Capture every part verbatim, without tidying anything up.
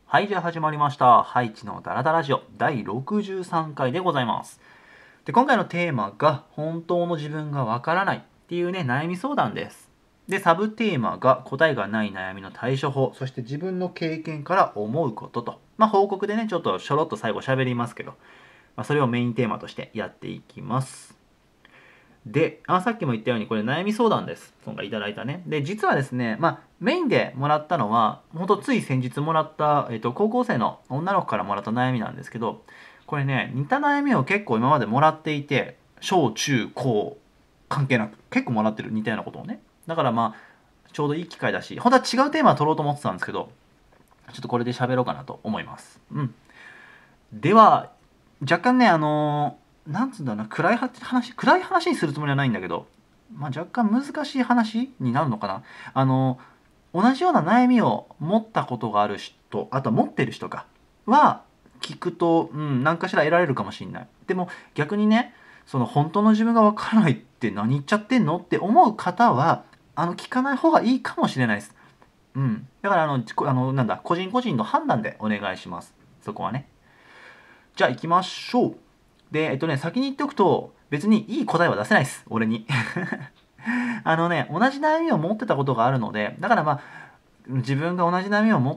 はい、じゃあ始まりました。ハイチのダラダラジオだいろくじゅうさんかいでございます。で、今回のテーマが本当の自分がわからないっていうね、悩み相談です。で、サブテーマが答えがない悩みの対処法、そして自分の経験から思うことと、まあ報告でね、ちょっとしょろっと最後喋りますけど、まあ、それをメインテーマとしてやっていきます。で、あ、さっきも言ったようにこれ悩み相談です。今回いただいたね。で、実はですね、まあ、メインでもらったのは、ほんとつい先日もらった、えっと、高校生の女の子からもらった悩みなんですけど、これね、似た悩みを結構今までもらっていて、小中高関係なく、結構もらってる似たようなことをね。だからまあ、ちょうどいい機会だし、本当は違うテーマを取ろうと思ってたんですけど、ちょっとこれで喋ろうかなと思います。うん。では、若干ね、あのーなんつうんだろうな、暗い話、暗い話にするつもりはないんだけど、まあ、若干難しい話になるのかな。あのー同じような悩みを持ったことがある人、あとは持ってる人か、は、聞くと、うん、何かしら得られるかもしれない。でも、逆にね、その本当の自分がわからないって何言っちゃってんのって思う方は、あの、聞かない方がいいかもしれないです。うん。だから、あの、あのなんだ、個人個人の判断でお願いします。そこはね。じゃあ行きましょう。で、えっとね、先に言っておくと、別にいい答えは出せないです。俺に。あのね、同じ悩みを持ってたことがあるので、だからまあ、自分が同じ悩みを持って、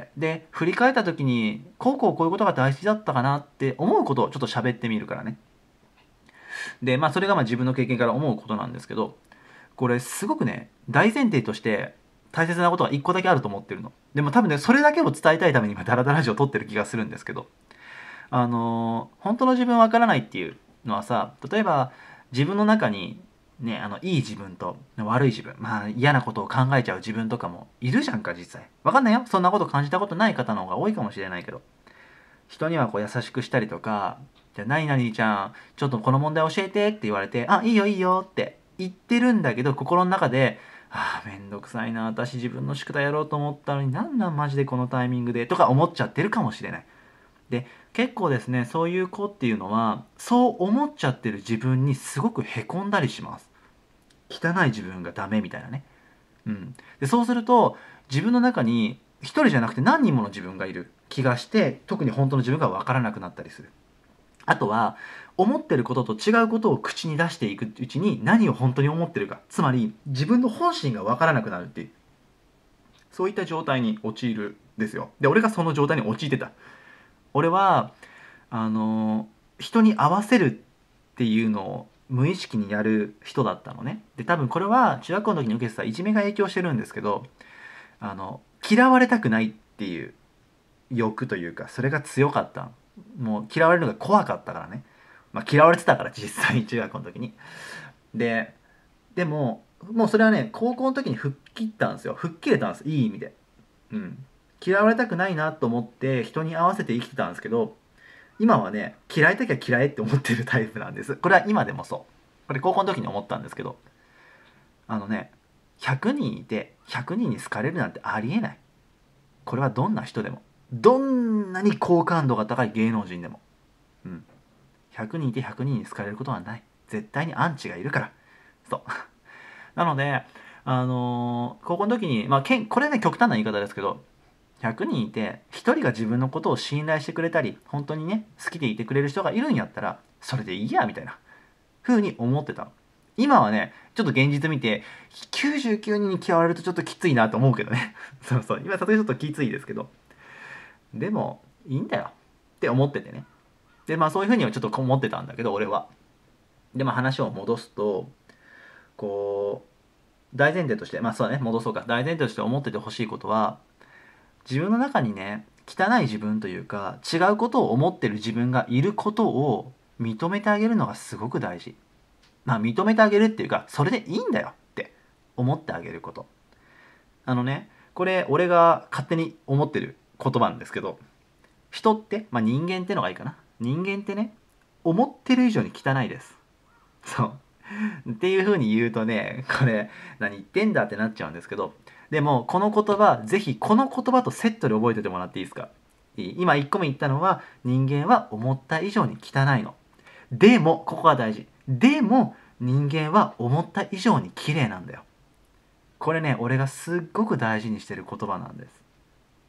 で、振り返った時に、こうこうこういうことが大事だったかなって思うことをちょっと喋ってみるからね。で、まあ、それがまあ自分の経験から思うことなんですけど、これすごくね、大前提として大切なことが一個だけあると思ってるの。でも多分ね、それだけを伝えたいために今、ダラダラジオを撮ってる気がするんですけど、あのー本当の自分わからないっていうのはさ、例えば自分の中にね、あのいい自分と悪い自分、まあ嫌なことを考えちゃう自分とかもいるじゃんか、実際。わかんないよ。そんなこと感じたことない方の方が多いかもしれないけど、人にはこう優しくしたりとか、じゃあ何々ちゃんちょっとこの問題教えてって言われて、あ、いいよいいよって言ってるんだけど、心の中で、ああめんどくさいな、私自分の宿題やろうと思ったのに、なんなんマジでこのタイミングでとか思っちゃってるかもしれない。で、結構ですね、そういう子っていうのは、そう思っちゃってる自分にすごくへこんだりします。汚い自分がダメみたいなね。うん。で、そうすると、自分の中に一人じゃなくて何人もの自分がいる気がして、特に本当の自分がわからなくなったりする。あとは、思ってることと違うことを口に出していくうちに何を本当に思ってるか。つまり、自分の本心がわからなくなるっていう。そういった状態に陥るんですよ。で、俺がその状態に陥ってた。俺は、あの人に合わせるっていうのを無意識にやる人だったのね。で、多分これは中学校の時に受けてたいじめが影響してるんですけど、あの嫌われたくないっていう欲というか、それが強かった。もう嫌われるのが怖かったからね。まあ、嫌われてたから実際に中学校の時に。で、でももうそれはね、高校の時に吹っ切ったんですよ。吹っ切れたんです、いい意味で。うん。嫌われたくないなと思って人に合わせて生きてたんですけど、今はね、嫌いときは嫌いって思ってるタイプなんです。これは今でもそう。これ高校の時に思ったんですけど、あのね、ひゃくにんいてひゃくにんに好かれるなんてありえない。これはどんな人でも。どんなに好感度が高い芸能人でも。うん。ひゃくにんいてひゃくにんに好かれることはない。絶対にアンチがいるから。そう。なので、あのー高校の時に、まあ、けんこれね、極端な言い方ですけど、ひゃくにんいてひとりが自分のことを信頼してくれたり本当にね好きでいてくれる人がいるんやったらそれでいいやみたいな風に思ってたの。今はねちょっと現実見てきゅうじゅうきゅうにんに嫌われるとちょっときついなと思うけどね。そうそう、今さすがにちょっときついですけど、でもいいんだよって思っててね。でまあそういう風にはちょっと思ってたんだけど俺は。でまあ話を戻すと、こう大前提として、まあそうだね、戻そうか、大前提として思っててほしいことは、自分の中にね、汚い自分というか違うことを思ってる自分がいることを認めてあげるのがすごく大事。まあ認めてあげるっていうか、それでいいんだよって思ってあげること。あのね、これ俺が勝手に思ってる言葉なんですけど、人って、まあ人間ってのがいいかな。人間ってね、思ってる以上に汚いです。そう。っていう風に言うとね、これ何言ってんだってなっちゃうんですけど、でもこの言葉、ぜひこの言葉とセットで覚えておいてもらっていいですか。いい今いっこめ言ったのは、人間は思った以上に汚いの。でも、ここが大事。でも、人間は思った以上に綺麗なんだよ。これね、俺がすっごく大事にしてる言葉なんです。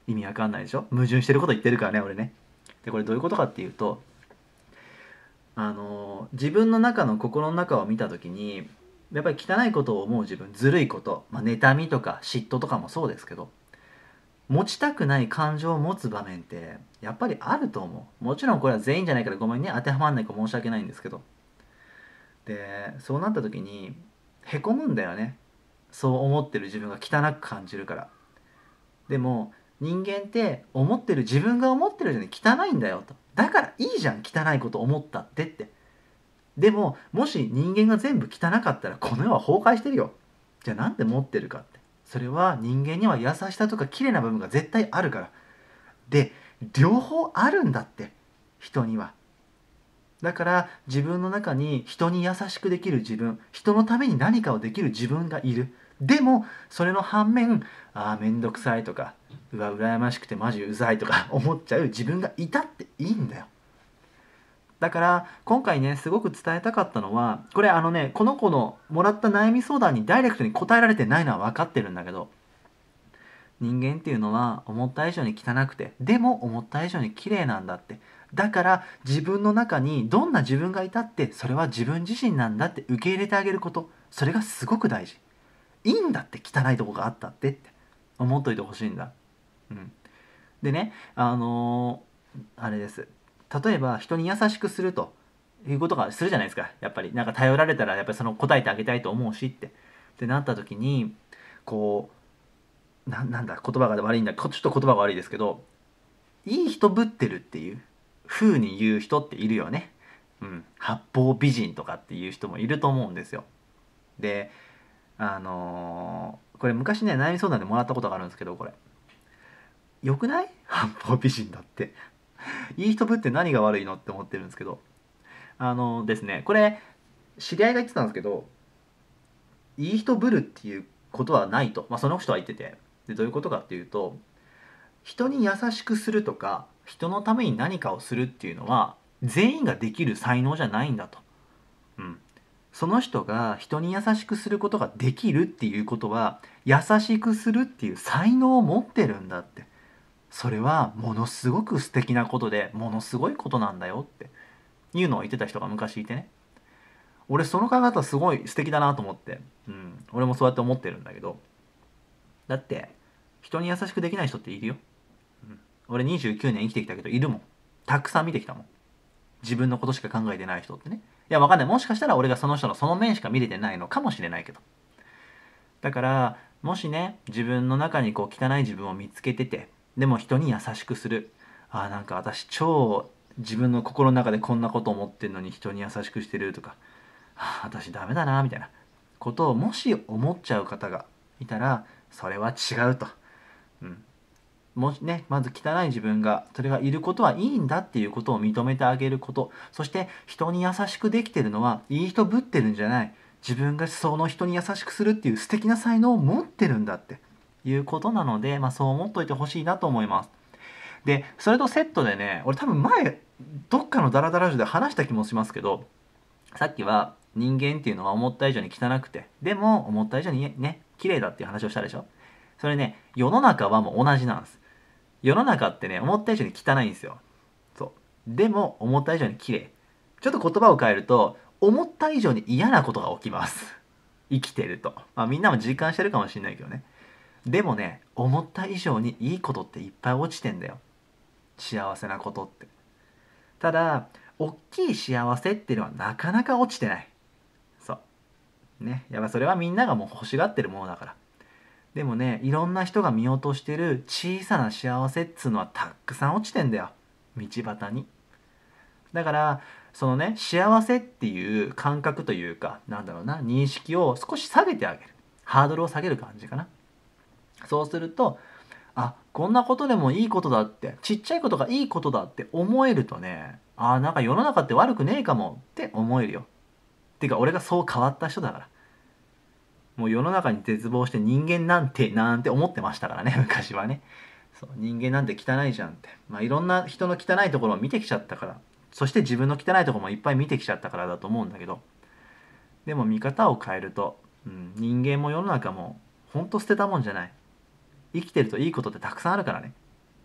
意味わかんないでしょ。矛盾してること言ってるからね俺ね。でこれどういうことかっていうと、あの自分の中の心の中を見た時にやっぱり汚いことを思う自分、ずるいこと、まあ、妬みとか嫉妬とかもそうですけど、持ちたくない感情を持つ場面ってやっぱりあると思う。もちろんこれは全員じゃないからごめんね、当てはまらないか申し訳ないんですけど、でそうなった時にへこむんだよね。そう思ってる自分が汚く感じるから。でも人間って思ってる自分が思ってるじゃに汚いんだよと。だからいいじゃん汚いこと思ったってって。でももし人間が全部汚かったらこの世は崩壊してるよ。じゃあなんで持ってるかって、それは人間には優しさとか綺麗な部分が絶対あるから。で両方あるんだって、人には。だから自分の中に人に優しくできる自分、人のために何かをできる自分がいる。でもそれの反面、ああめんどくさいとか、うわ羨ましくてマジうざいとか思っちゃう自分がいたっていいんだよ。だから今回ねすごく伝えたかったのは、これあのねこの子のもらった悩み相談にダイレクトに答えられてないのは分かってるんだけど、人間っていうのは思った以上に汚くてでも思った以上に綺麗なんだって。だから自分の中にどんな自分がいたってそれは自分自身なんだって受け入れてあげること、それがすごく大事。いいんだって汚いとこがあったってって思っといてほしいんだ。うん、でねあのーあれです。例えば人に優しくするということがするじゃないですか。やっぱりなんか頼られたらやっぱりその答えてあげたいと思うしってってなった時に、こうななんだ言葉が悪いんだ、ちょっと言葉が悪いですけど、いい人ぶってるっていう風に言う人っているよね。うん、八方美人とかっていう人もいると思うんですよ。であのーこれ昔ね悩み相談でもらったことがあるんですけど、これよくない？八方美人だっていい人ぶって何が悪いのって思ってるんですけど、あのですねこれ知り合いが言ってたんですけど、いい人ぶるっていうことはないと、まあ、その人は言ってて、でどういうことかっていうと、人に優しくするとか人のために何かをするっていうのは全員ができる才能じゃないんだと。うん、その人が人に優しくすることができるっていうことは優しくするっていう才能を持ってるんだって。それはものすごく素敵なことでものすごいことなんだよっていうのを言ってた人が昔いてね、俺その考え方すごい素敵だなと思って、うん、俺もそうやって思ってるんだけど、だって人に優しくできない人っているよ。うん、俺にじゅうきゅうねん生きてきたけどいるもん。たくさん見てきたもん。自分のことしか考えてない人ってね。いやわかんない、もしかしたら俺がその人のその面しか見れてないのかもしれないけど、だからもしね自分の中にこう汚い自分を見つけてて、でも人に優しくする、あーなんか私超自分の心の中でこんなこと思ってんのに人に優しくしてるとか、あー私ダメだなみたいなことをもし思っちゃう方がいたら、それは違うと。うん、もしねまず汚い自分がそれがいることはいいんだっていうことを認めてあげること、そして人に優しくできてるのはいい人ぶってるんじゃない、自分がその人に優しくするっていう素敵な才能を持ってるんだっていうことなので、まあ、そう思っといてほしいなと思います。でそれとセットでね、俺多分前どっかのダラダラジオで話した気もしますけど、さっきは人間っていうのは思った以上に汚くてでも思った以上にね綺麗だっていう話をしたでしょ。それね世の中はもう同じなんです。世の中ってね思った以上に汚いんですよ。そうでも思った以上に綺麗。ちょっと言葉を変えると思った以上に嫌なことが起きます。生きてると、まあ、みんなも実感してるかもしれないけどね。でもね思った以上にいいことっていっぱい落ちてんだよ、幸せなことって。ただ大きい幸せっていうのはなかなか落ちてない。そうね、やっぱそれはみんながもう欲しがってるものだから。でもねいろんな人が見落としてる小さな幸せっつうのはたくさん落ちてんだよ、道端に。だからそのね幸せっていう感覚というかなんだろうな認識を少し下げてあげる、ハードルを下げる感じかな。そうすると、あこんなことでもいいことだって、ちっちゃいことがいいことだって思えるとね、あなんか世の中って悪くねえかもって思えるよ。てか俺がそう変わった人だから。もう世の中に絶望して人間なんてなんて思ってましたからね昔はね。そう人間なんて汚いじゃんって、まあ、いろんな人の汚いところを見てきちゃったから、そして自分の汚いところもいっぱい見てきちゃったからだと思うんだけど、でも見方を変えると、うん、人間も世の中もほんと捨てたもんじゃない。生きてるといいことってたくさんあるからね。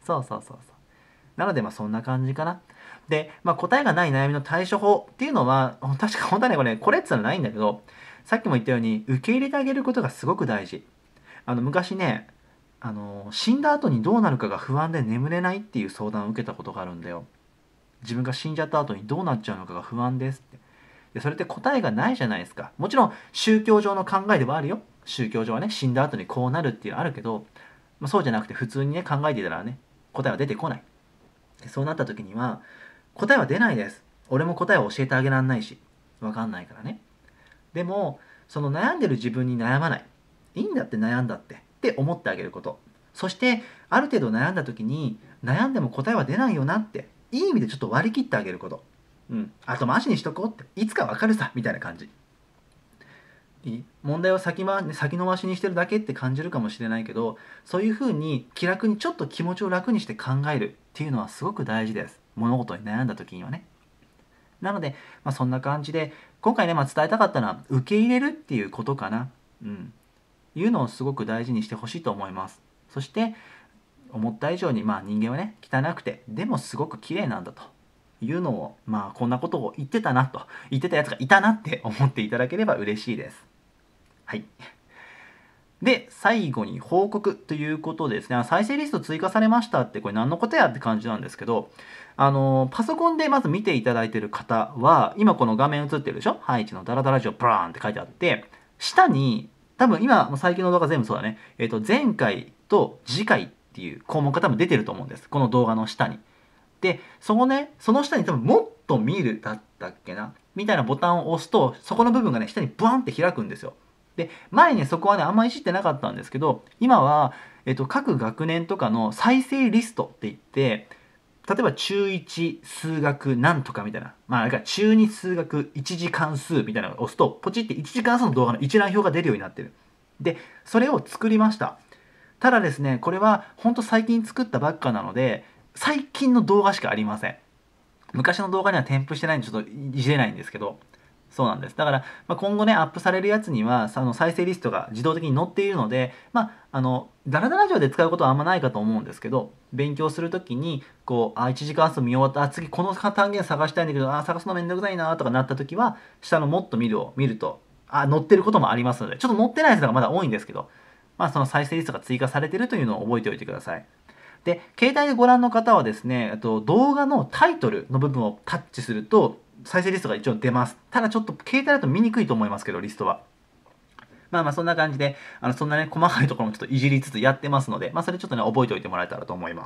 そうそうそうそう。なのでまあそんな感じかな。で、まあ、答えがない悩みの対処法っていうのは、確か本当はね、これ、これってのはないんだけど、さっきも言ったように、受け入れてあげることがすごく大事。あの、昔ね、あの、死んだ後にどうなるかが不安で眠れないっていう相談を受けたことがあるんだよ。自分が死んじゃった後にどうなっちゃうのかが不安ですって。で、それって答えがないじゃないですか。もちろん、宗教上の考えではあるよ。宗教上はね、死んだ後にこうなるっていうのはあるけど、まあ、そうじゃなくて普通にね、考えていたらね、答えは出てこない。でそうなった時には、答えは出ないです。俺も答えを教えてあげらんないし、わかんないからね。でも、その悩んでる自分に悩まない。いいんだって悩んだって。って思ってあげること。そして、ある程度悩んだ時に、悩んでも答えは出ないよなって、いい意味でちょっと割り切ってあげること。うん。あと、マジにしとこうって。いつかわかるさ、みたいな感じ。いい問題を先,、ま、先延ばしにしてるだけって感じるかもしれないけど、そういうふうに気楽にちょっと気持ちを楽にして考えるっていうのはすごく大事です。物事に悩んだ時にはね。なので、まあ、そんな感じで、今回ね、まあ、伝えたかったのは、受け入れるっていうことかな。うん。いうのをすごく大事にしてほしいと思います。そして、思った以上に、まあ人間はね、汚くて、でもすごく綺麗なんだというのを、まあこんなことを言ってたなと、言ってたやつがいたなって思っていただければ嬉しいです。はい。で、最後に報告ということでですね、再生リスト追加されましたって、これ何のことやって感じなんですけど、あの、パソコンでまず見ていただいている方は、今この画面映ってるでしょ、ハイチのダラダラジオブラーンって書いてあって、下に、多分今、最近の動画全部そうだね、えっと、前回と次回っていう項目が多分出てると思うんです。この動画の下に。で、そのね、その下に多分もっと見るだったっけなみたいなボタンを押すと、そこの部分がね、下にブワンって開くんですよ。で、前ね、そこはね、あんまいじってなかったんですけど、今は、えっと、各学年とかの再生リストって言って、例えば中いち数学なんとかみたいな、まあ、中に数学いち次関数みたいなのを押すと、ポチっていち次関数の動画の一覧表が出るようになってる。で、それを作りました。ただですね、これは本当最近作ったばっかなので、最近の動画しかありません。昔の動画には添付してないんでちょっといじれないんですけど、そうなんです。だから、まあ、今後ね、アップされるやつには、その再生リストが自動的に載っているので、まあ、あの、ダラダラ上で使うことはあんまないかと思うんですけど、勉強するときに、こう、あ、いち次関数見終わった、あ、次この単元探したいんだけど、あ、探すのめんどくさいなとかなったときは、下のもっと見るを見ると、あ、載ってることもありますので、ちょっと載ってないやつがまだ多いんですけど、まあ、その再生リストが追加されているというのを覚えておいてください。で、携帯でご覧の方はですね、と動画のタイトルの部分をタッチすると、再生リストが一応出ます。ただちょっと携帯だと見にくいと思いますけど、リストは。まあまあそんな感じで、あのそんなね、細かいところもちょっといじりつつやってますので、まあそれちょっとね、覚えておいてもらえたらと思います。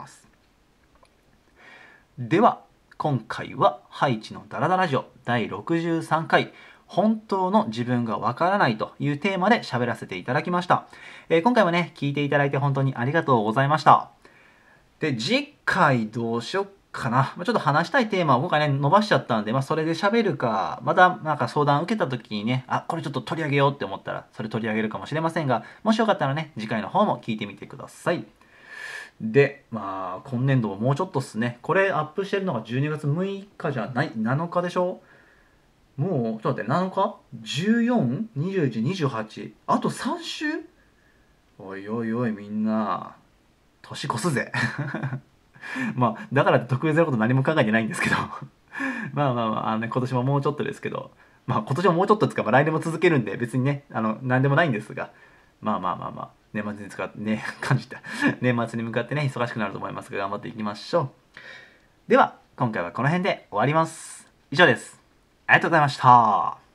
では、今回はハイチのダラダラジオだいろくじゅうさんかい、本当の自分がわからないというテーマで喋らせていただきました。えー、今回もね、聞いていただいて本当にありがとうございました。で、次回どうしよっかな。まあ、ちょっと話したいテーマを今回ね、伸ばしちゃったんで、まあ、それで喋るか、またなんか相談受けた時にね、あ、これちょっと取り上げようって思ったら、それ取り上げるかもしれませんが、もしよかったらね、次回の方も聞いてみてください。で、まあ、今年度ももうちょっとっすね。これアップしてるのがじゅうにがつむいかじゃない、なのかでしょ。もう、ちょっと待って、なのか ?じゅうよん、にじゅういち、にじゅうはち。あとさん週。おいおいおい、みんな。年越すぜ。まあ、だからって特別なこと何も考えてないんですけど。まあまあまあ、あのね、今年ももうちょっとですけど、まあ今年ももうちょっとつか、まあ来年も続けるんで、別にね、あの、何でもないんですが、まあまあまあまあ、年末に使ってね、感じた。年末に向かってね、忙しくなると思いますが、頑張っていきましょう。では、今回はこの辺で終わります。以上です。ありがとうございました。